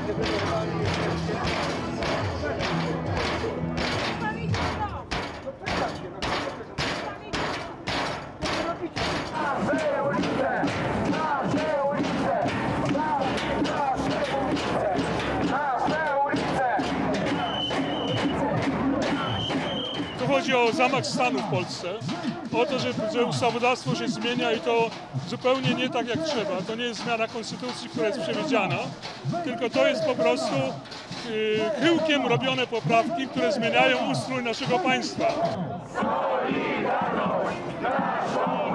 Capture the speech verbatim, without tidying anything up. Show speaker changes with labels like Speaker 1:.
Speaker 1: Tu chodzi o zamach stanu w Polsce, o to, że, że ustawodawstwo się zmienia i to zupełnie nie tak jak trzeba. To nie jest zmiana konstytucji, która jest przewidziana, tylko to jest po prostu yy, chyłkiem robione poprawki, które zmieniają ustrój naszego państwa.